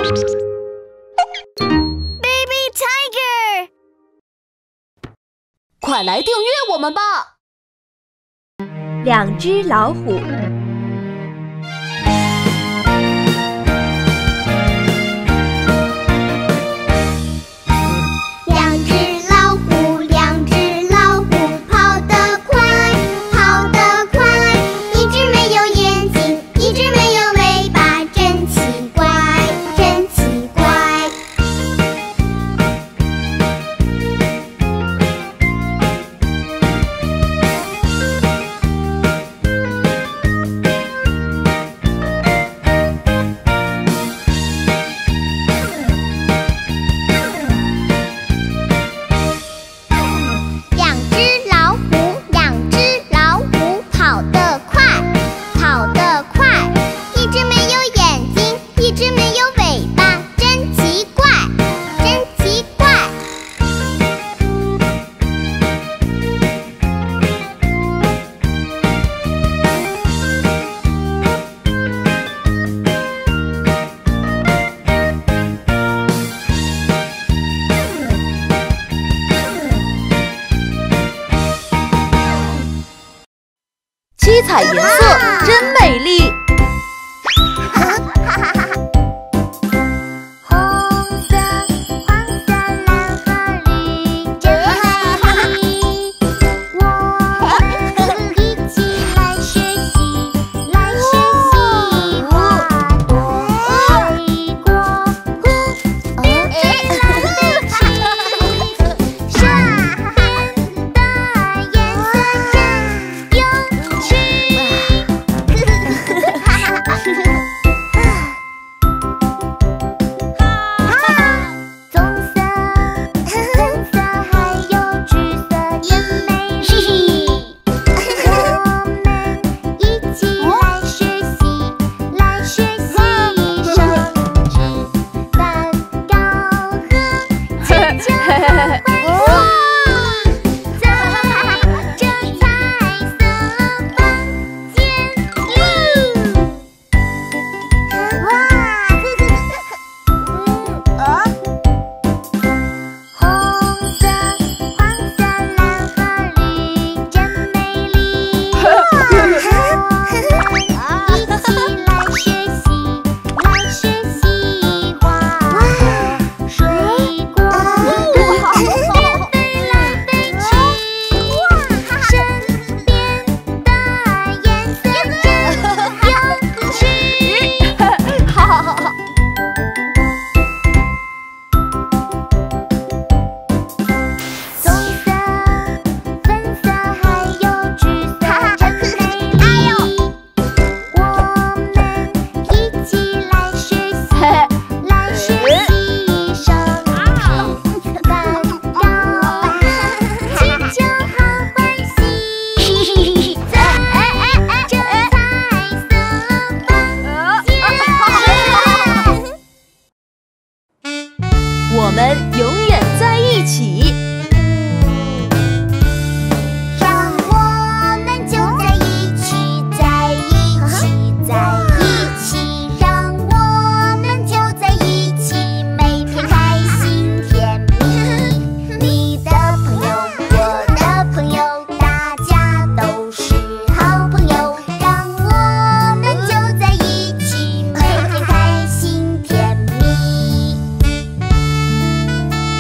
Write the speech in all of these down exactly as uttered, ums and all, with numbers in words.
Baby Tiger， 快来订阅我们吧！ 两只老虎。 两只老虎，两只老虎，跑得快，跑得快。一只没有眼睛，一只没有尾巴，真奇怪，真奇怪。两只老虎，两只老虎，跑得快，跑得快。一只没有眼睛，一只没有尾巴，真奇怪，真奇怪。 七彩颜色真美丽。 红色、黄色、蓝和绿，真美丽。我们一起来学习，来学习花朵、水果，呼，飞来飞去，身边的颜色真有趣。棕色、粉色还有橘色真美丽。我们一起来学习，来学习手指、蛋糕和气球和欢喜，在这彩色房间里。哇！红色、黄色、蓝和绿真美丽。我们一起来学习，来学习花朵、水果，飞来飞去，身边的颜色真有趣。 哈哈哈哈！ 棕色、粉色还有橘色真美丽。我们一起来学习，来学习手指、蛋糕、气球和欢喜，在这彩色房间里。 我们永远在一起。 让我们就在一起，在一起，在一起。让我们就在一起，每天开心甜蜜。你的朋友，我的朋友，大家都是好朋友。让我们就在一起，每天开心甜蜜。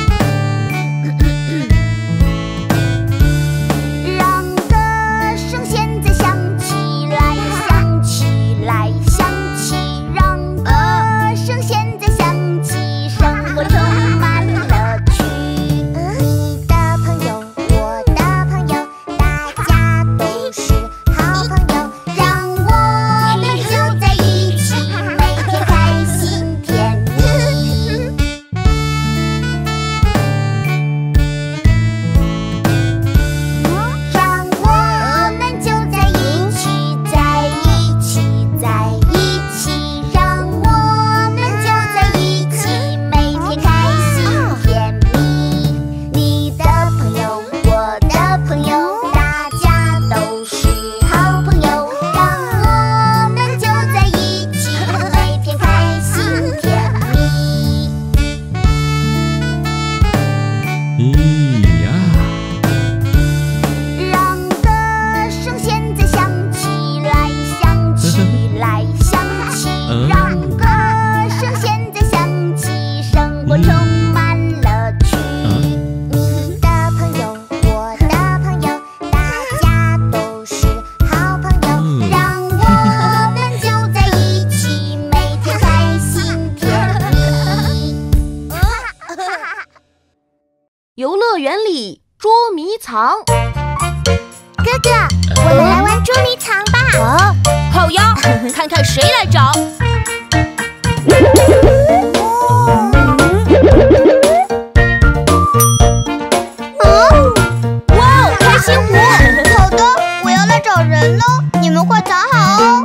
园里捉迷藏。 哥哥，我们来玩捉迷藏吧！ 啊，好呀，看看谁来找。 人喽，你们快藏好哦！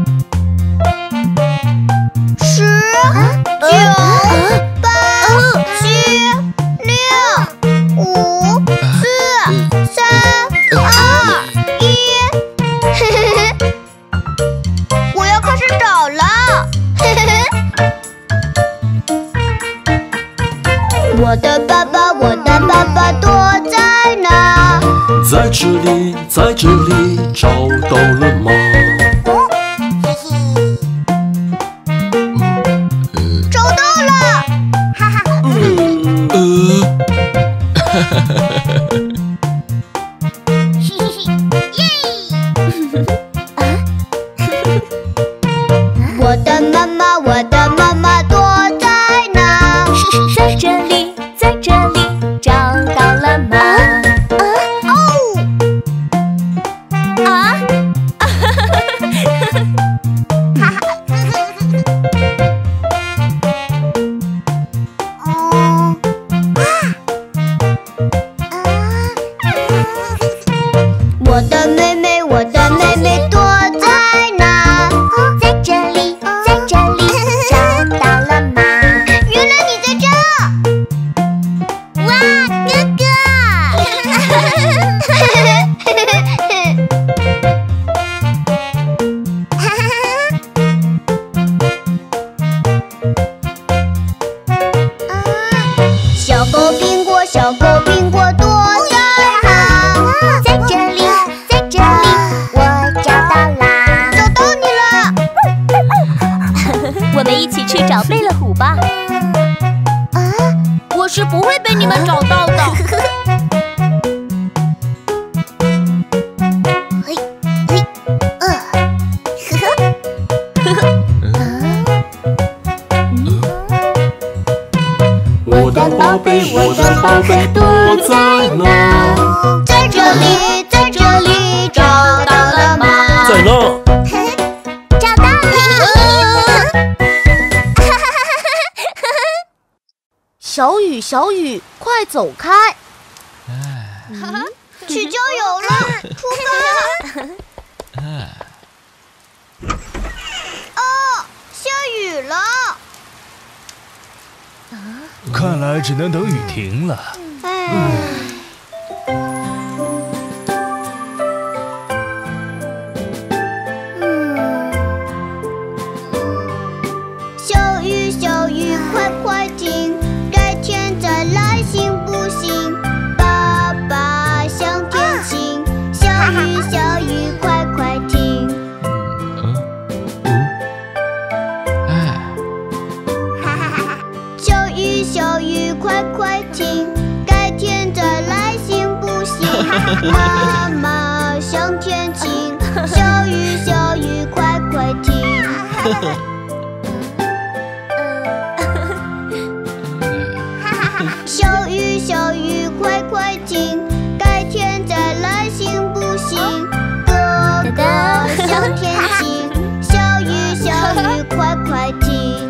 十、九、八、七、六、五、四、三、二、一，嘿嘿嘿，我要开始找了。嘿嘿嘿，我的爸爸，我的爸爸躲在哪？ 在这里，在这里，找到了吗？ 找到了！哈哈。 呃，哈哈哈哈哈。 嘿嘿嘿，耶！ 我的妈妈，我的妈妈躲在哪？ 在这里，在这里，找到了吗？ 我的妹妹，我的妹妹躲在哪？ 在这里，在这里，找到了吗？ 原来你在这！ 哇，哥哥！小狗苹果，小狗苹果躲在哪？ 在这里，在这里，我找到啦！ 找到你了！ 我们一起去找贝勒虎吧。 啊， 我是不会被你们找到的。 嘿，嘿，呃，呵呵， 我的宝贝，我的宝贝躲在哪？ 在这里，在这里，找到了吗？ 在那。 找到了！ 小雨，小雨，快走开！ 去郊游了，出发！哦，下雨了。 看来只能等雨停了。 唉。小雨，小雨，快快停，改天再来行不行？爸爸想天晴，小雨，小雨，快快停。小雨，小雨，快快停，改天再来行不行？妈妈想天晴，小雨，小雨，快快停。小雨，小雨，快快停，改天再来行不行？哥哥想天晴，小雨，小雨，快快停。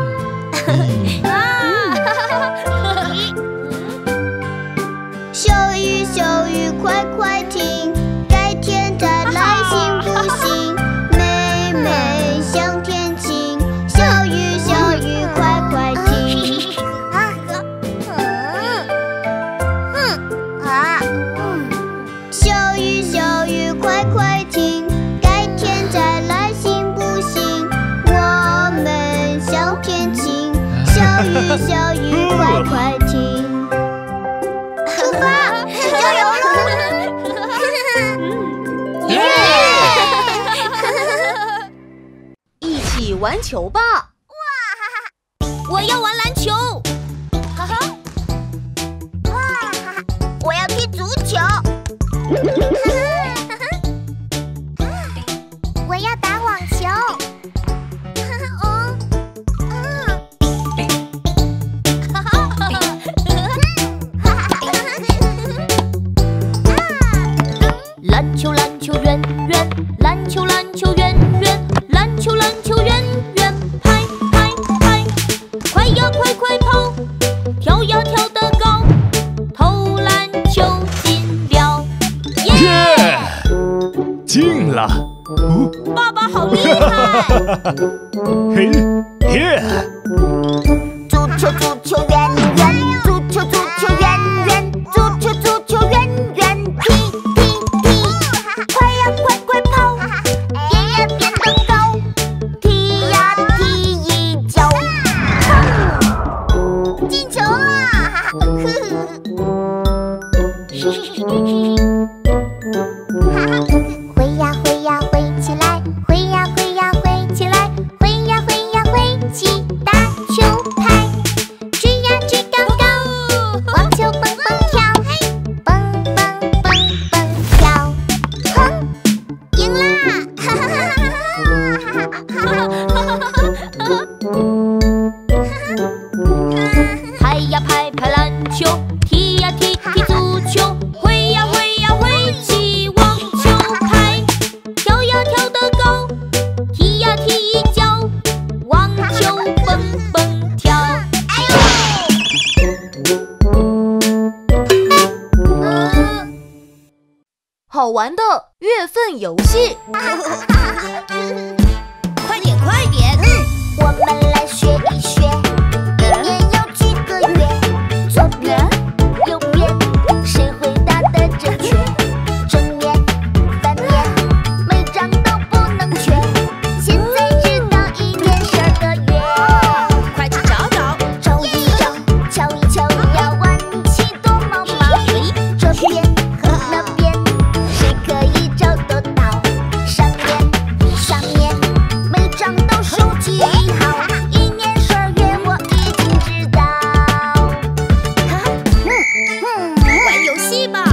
小雨，小雨，快快停，改天再来行不行？妹妹想天晴，小雨，小雨，快快停。小雨，小雨，快快停，改天再来行不行？我们想天晴，小雨，小雨，快快停。出发，去郊游了！ 耶！一起玩球吧！ 我要玩篮球。 哈哈，哇， 我要踢足球。 我要打网球。哦，嗯，哈哈， 嘿，耶！ 足球足球圆圆，足球足球圆圆，足球足球圆圆，踢踢踢，快呀快快跑，变呀变得高，踢呀踢一脚，砰，进球啦！呵呵。挥呀挥呀挥起来，挥呀挥呀挥起来，挥呀挥呀挥起大球拍，追呀追高高，网球蹦蹦跳，蹦蹦蹦蹦跳，砰，赢啦！哈哈哈哈哈哈！拍呀拍拍篮球，踢呀踢踢足球，挥呀挥呀挥起网球拍，跳呀跳得高，踢呀踢一脚，网球蹦蹦跳。哎呦！ 好玩的月份游戏。 快点快点！我们来学一学，一年有几个月？左边、右边，谁回答的正确？正面、反面，每张都不能缺。现在知道一年十二个月，快去找找，找一找，瞧一瞧，要玩起躲猫猫。这边和那边，谁可以找得到？上面、下面，每张都收集好。一年十二月，我已经知道。玩游戏吧。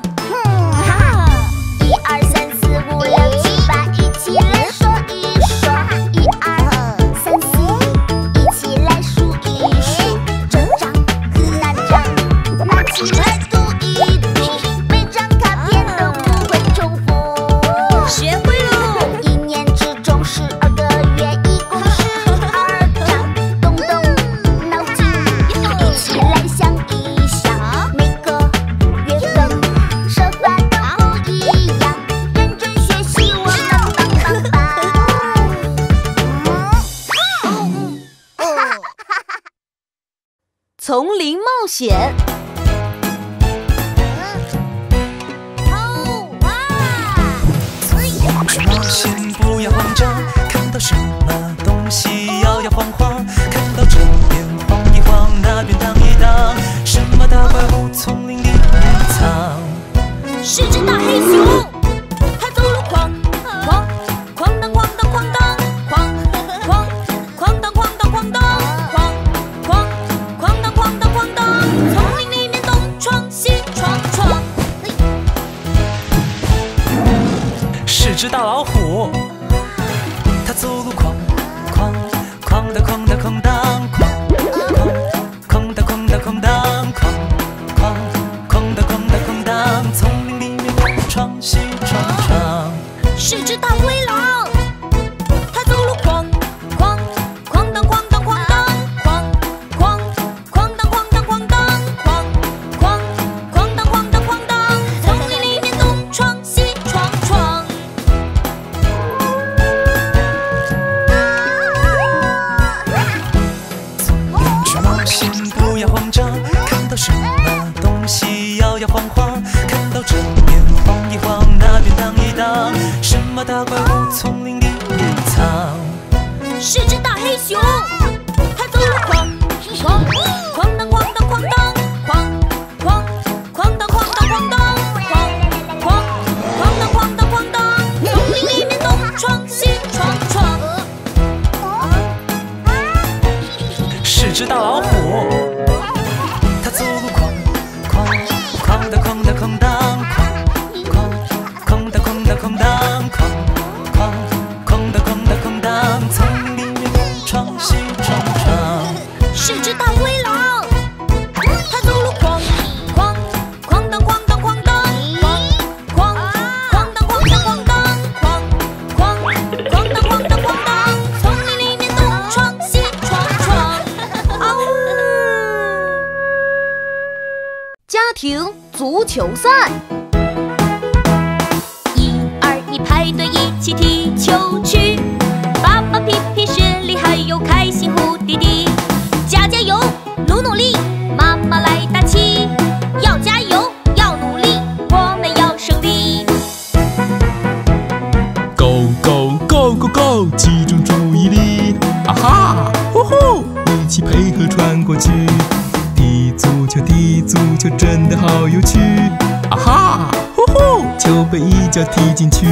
一二三四五六七八，一起来说一说。一二三四，一起来数一数。这张那张，拿起来读一读，每张卡片都不会重复。学会喽！一年之中十二个月，一共十二张。动动脑筋，一起来想一想，每个月份说法都不一样。认真学习，我们棒棒棒！ 丛林冒险。 去冒险，不要慌张，看到什么东西摇摇晃晃，看到这边晃一晃，那边荡一荡，什么大怪物丛林里面藏？ 是只大黑熊，它走路哐哐哐当哐当哐当哐哐哐当哐当哐当哐哐哐当哐当哐当，丛林里面东闯西闯闯。 是只大老虎，它走路哐哐哐当哐当哐当哐哐哐当哐当哐当哐哐哐当哐当哐当，丛林里面东闯西闯闯。 是只大灰狼，它走路哐哐哐当哐当哐当哐哐哐当哐当哐当哐哐哐当哐当哐当，丛林里面东闯西闯闯。 去冒险，不要慌张，看到什么东西摇摇晃晃，看到这边晃一晃，那边荡一荡，什么大怪物丛林里面藏？ 是只大黑熊，它走路哐哐哐当哐当哐当哐哐哐当哐当哐当哐哐哐当哐当哐当，丛林里面东闯西闯闯。 是只大老虎，它走路哐哐哐当哐当哐当哐哐哐当哐当哐当哐哐哐当哐当哐当，丛林里面东闯西闯闯。 是只大灰狼，它走路哐哐哐当哐当哐当哐哐哐当哐当哐当哐哐哐当哐当哐当，丛林里面东闯西闯闯。嗷！ 家庭足球赛。 一二一排队一起踢球去，爸加加油，努努力，妈妈来打气，要加油，要努力，我们要胜利。 Go go go go go， 集中注意力，啊哈，呼呼，一起配合穿过去。踢足球，踢足球，真的好有趣，啊哈，呼呼，球被一脚踢进去。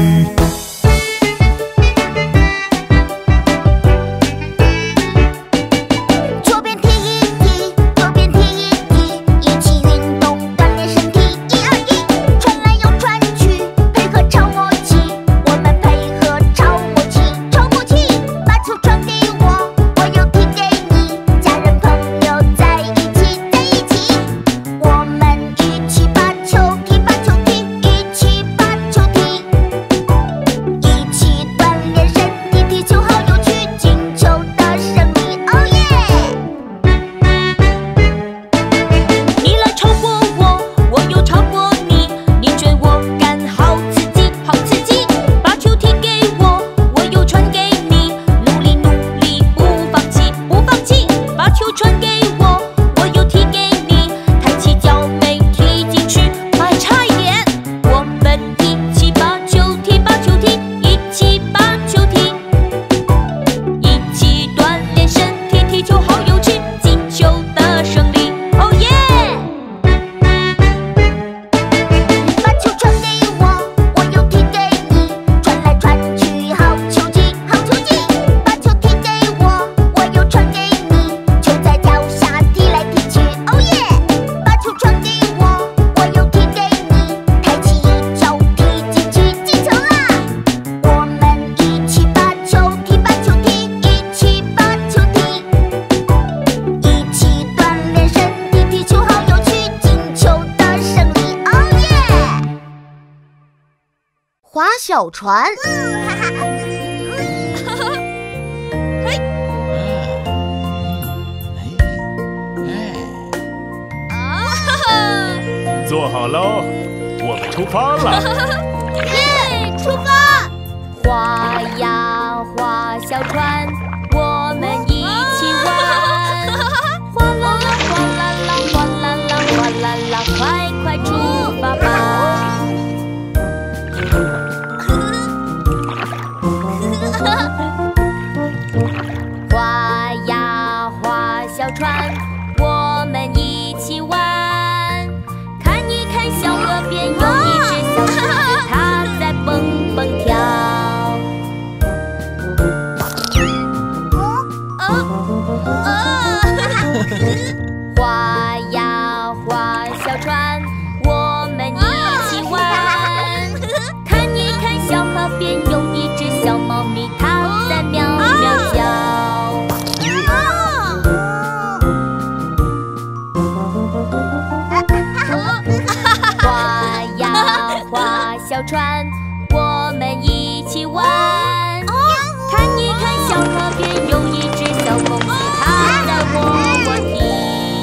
划小船。 坐好喽，我们出发了。 耶，出发！划呀划小船，我们一起玩。哗啦啦，哗啦啦，哗啦啦，哗啦啦，快快出发吧！划呀划小船，我们一起玩。看一看小河边有一只小兔子，它在蹦蹦跳。划呀划小船，我们一起玩。看一看小河边有一只小猫咪，它在喵喵叫。划呀划小船，我们一起玩。看一看小河边有一只小公鸡，它在窝窝踢。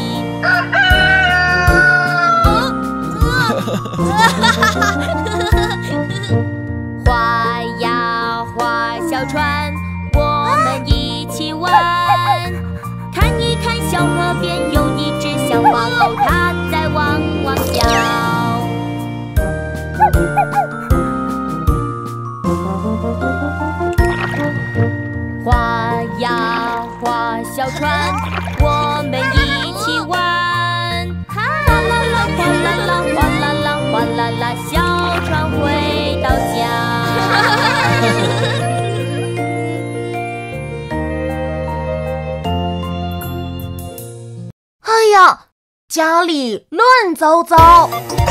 划呀划小船，我们一起玩。看一看小河边有一只小花狗，它在汪汪叫。划呀划小船，我们一起玩。哗啦啦，哗啦啦，哗啦啦，哗啦啦，小船回到家。 哎呀，家里乱糟糟。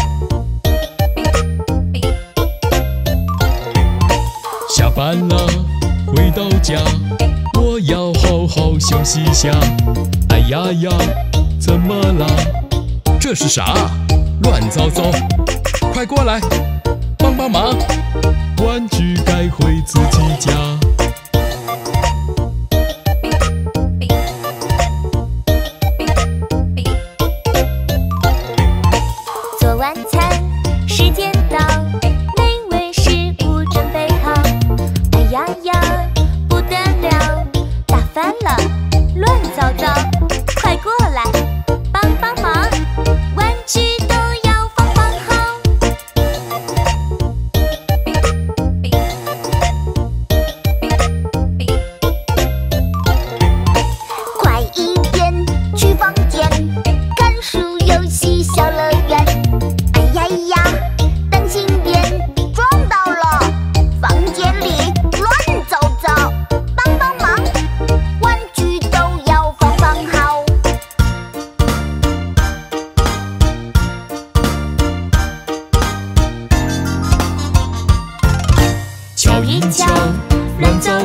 下班了，回到家，我要好好休息下。哎呀呀，怎么了？这是啥？乱糟糟！快过来，帮帮忙！玩具该回自己家。 做晚餐，时间到，美味食物准备好。哎呀呀，不得了，打翻了，乱糟糟。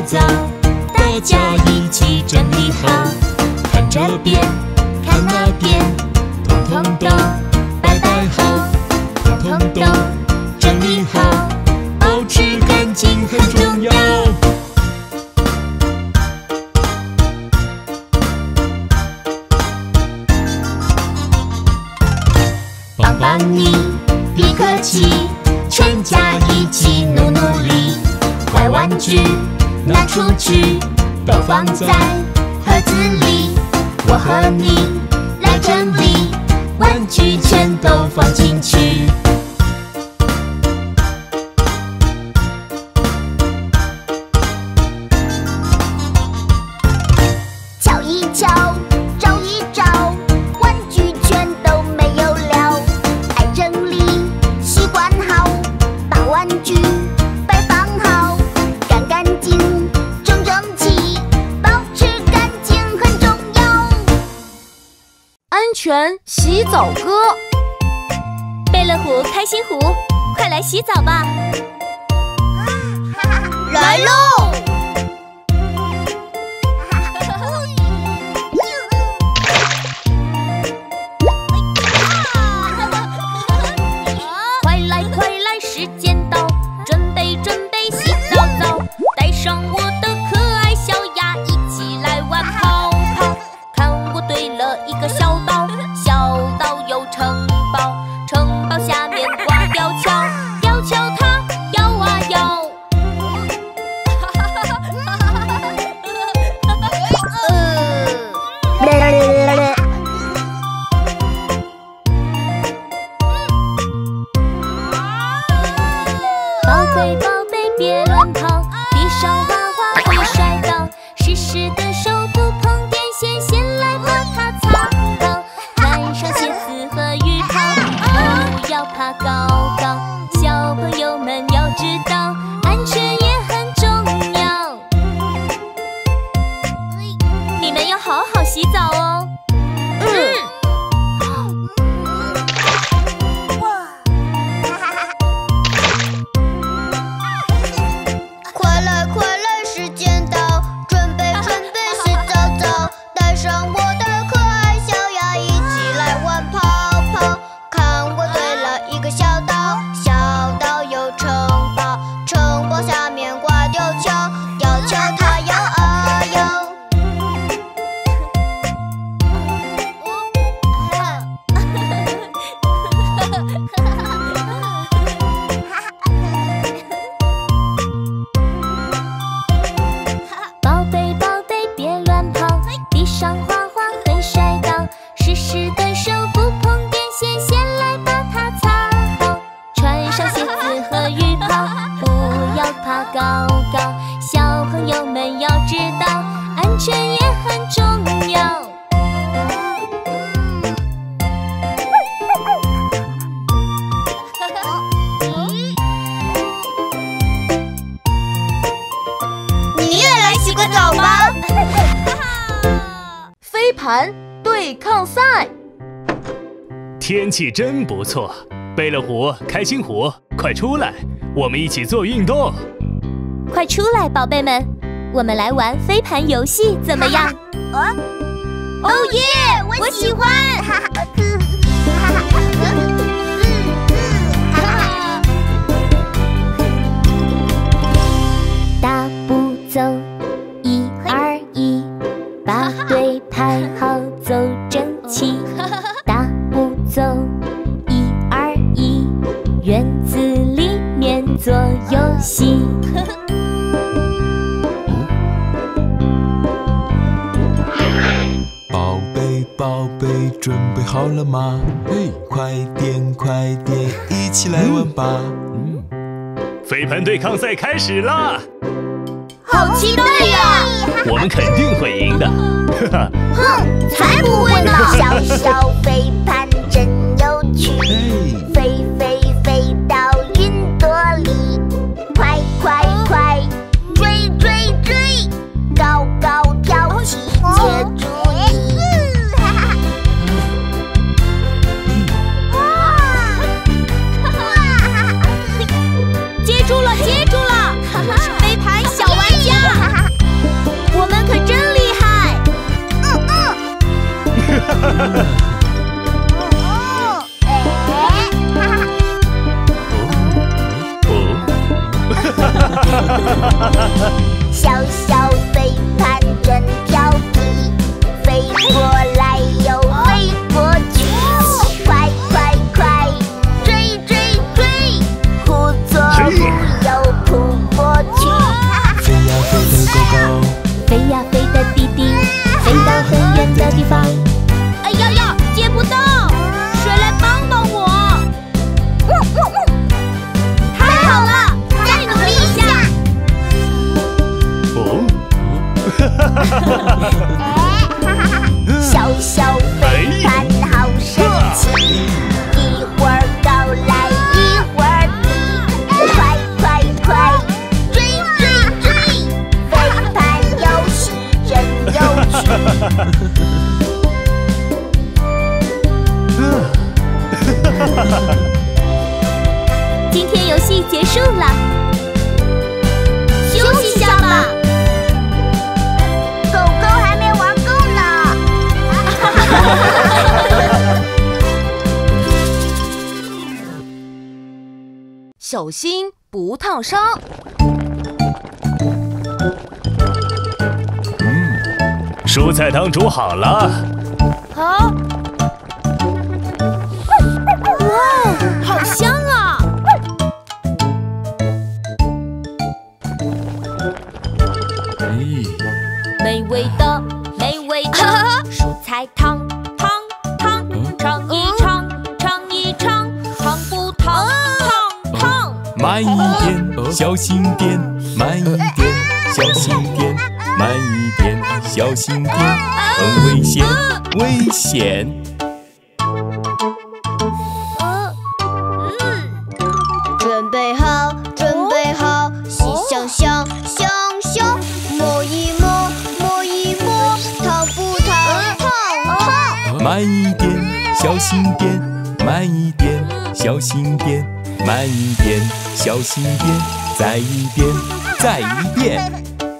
走，大家一起整理好。看这边，看那边，统统都摆摆好，统统都整理好，保持干净很重要。帮帮你，别客气，全家一起努努力。坏玩具拿出去，都放在盒子里。我和你来整理，玩具全都放进去。 瞧一瞧，找一找，玩具全都没有了。爱整理，习惯好，把玩具摆放好，干干净，整整齐，保持干净很重要。 安全洗澡歌。 贝乐虎、开心虎，快来洗澡吧！ 来喽！ 快来快来，时间到，准备准备洗澡澡，带上我的可爱小鸭，一起来玩泡泡。看我堆了一个小岛，小岛有城堡，城堡下面挂吊桥，吊桥它摇啊摇。宝贝宝贝别乱跑，地上滑滑会摔倒，湿湿的手不碰电线，先来把它擦好。穿上鞋子和雨袍，不要爬高高。小朋友们要知道，安全也很重要。你们要好好洗澡哦。嗯。 快来快来，时间到，准备准备洗澡澡，带上我的可爱小鸭，一起来玩泡泡。看我堆了一个小岛，小岛有城堡，城堡下面挂吊桥，吊桥它摇啊摇。 宝贝宝贝别乱跑，地上滑滑会摔倒，湿湿的手不碰电线，先来把它擦好。穿上鞋子和雨袍，不要爬高高。小朋友们要知道，安全也很重要。 你也来洗个澡吧。 飞盘对抗赛。 天气真不错，贝乐虎、开心虎，快出来，我们一起做运动。 快出来，宝贝们，我们来玩飞盘游戏怎么样？ 哦耶，我喜欢。 大步走，一二一，把队排好，走整齐。大步走，一二一，院子里面做游戏。 宝贝宝贝，准备好了吗？嘿，快点快点，一起来玩吧！嗯， 飞盘对抗赛开始啦！ 好期待呀！ 我们肯定会赢的，哈哈！ 哼，才不会呢！ 小小飞盘真有趣，飞飞飞到云朵里，快快快，追追追，高高跳起，接住你！ 接住了，接住了！我是飞盘小玩家。 小小飞盘真调皮，飞过来又飞过去，快快快，追追追，忽左忽右扑过去。 飞呀飞的狗狗， 飞呀飞的弟弟，飞到很远的地方。 哎呀呀，接不到，谁来帮帮我？太好了，再努力一下。 哦， 小小飞盘好神奇，一会儿高来一会儿低，快快快，追追追，飞盘游戏真有趣。 今天游戏结束了， 休息一下吧。 狗狗还没玩够呢。 小心不烫伤。 蔬菜汤煮好了。 好，哇，好香啊！ 美味的美味的蔬菜汤，汤汤，尝一尝，尝一尝，烫不烫？烫烫。 慢一点，小心点，慢一点，小心点，慢一点，小心点，很危险，危险。 准备好，准备好，洗香香，香香，摸一摸，摸一摸，烫不烫？烫烫。 慢一点，小心点，慢一点，小心点，慢一点，小心点，再一遍，再一遍。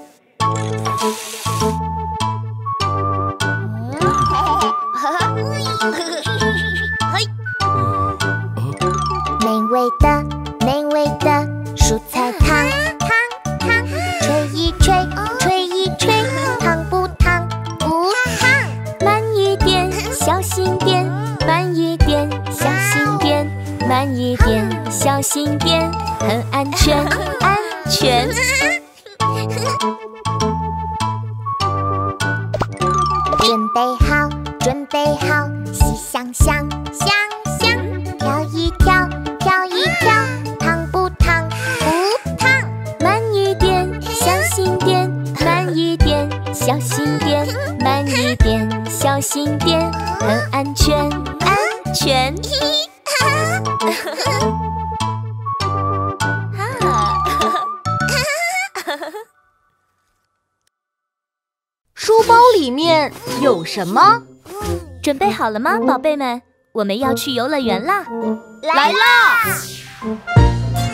美味的美味的蔬菜汤，汤汤，吹一吹，吹一吹，烫不烫？不烫。慢一点，小心点，慢一点，小心点，慢一点，小心点，很安全，安全。准备好，准备好，洗香香，香香，跳一跳，跳一跳，烫不烫？不烫。慢一点，小心点，慢一点，小心点，慢一点，小心点，很安全，安全。 书包里面有什么？ 准备好了吗，宝贝们？我们要去游乐园啦！ 来啦！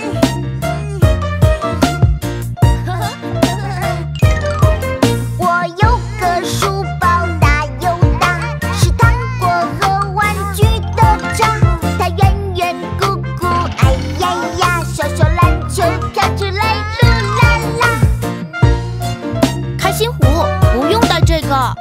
我有个书包大又大，是糖果和玩具的家。它圆圆鼓鼓，哎呀呀，小小篮球跳起来，噜啦啦。 开心虎，不用带这个。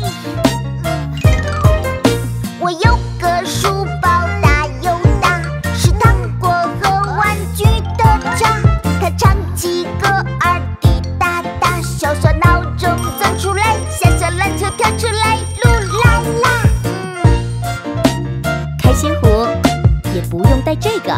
我有个书包大又大，是糖果和玩具的家。它唱起歌儿滴答答，小小闹钟钻出来，小小篮球跳出来，噜啦啦。 开心虎也不用带这个。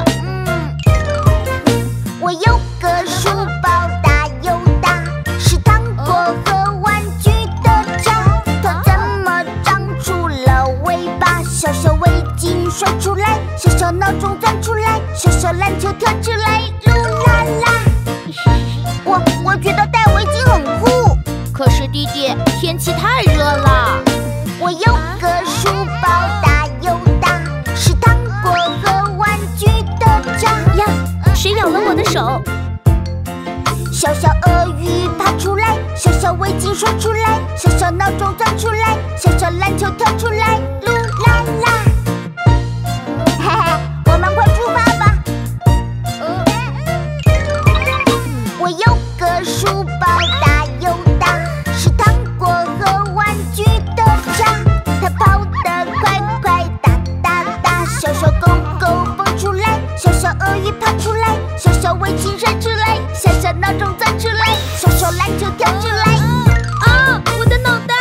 我有个书包大又大，是糖果和玩具的家。它怎么长出了尾巴？小小围巾甩出来，小小闹钟钻出来，小小篮球跳出来，噜啦啦。我我觉得戴围巾很酷， 可是弟弟，天气太热了。 我有个书包大又大，是糖果和玩具的家。 呀，谁咬了我的手？ 小小鳄鱼爬出来，小小围巾甩出来，小小闹钟钻出来，小小篮球跳出来，噜围巾甩出来，小小闹钟钻出来，手手篮球跳出来。 啊，我的脑袋！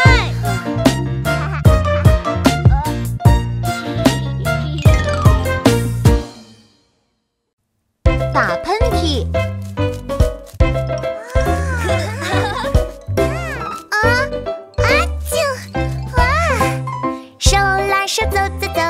打喷嚏。 啊啊啾！哇！手拉手走走走，